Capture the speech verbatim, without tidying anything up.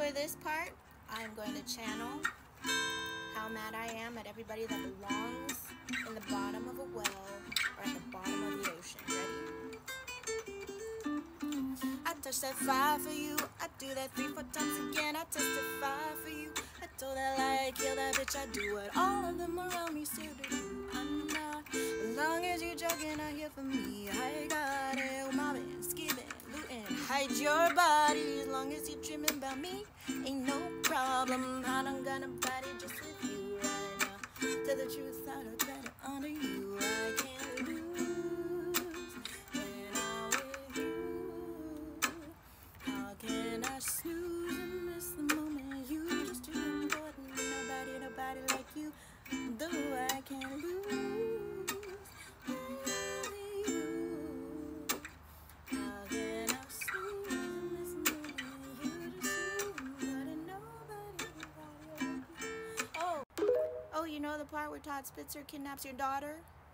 For this part, I'm going to channel how mad I am at everybody that belongs in the bottom of a well or at the bottom of the ocean. Ready? I touched that fire for you. I do that three, four times again. I testify for you. I told that lie, kill that bitch. I do what all of them around me still do. I'm not. As long as you're jogging out here for me, I got it. Mobbing, skipping, looting, hide your body. As long as you're dreaming about me, ain't no problem. I don't got a body just with you right now. Tell the truth, I would better honor you. I can't lose when I'm with you. How can I snooze and miss the moment? You just too important. Nobody, nobody like you. Though I can't lose with you. How can I snooze and miss the moment? You just too important. Nobody, nobody like you. Oh, oh, you know the part where Todd Spitzer kidnaps your daughter?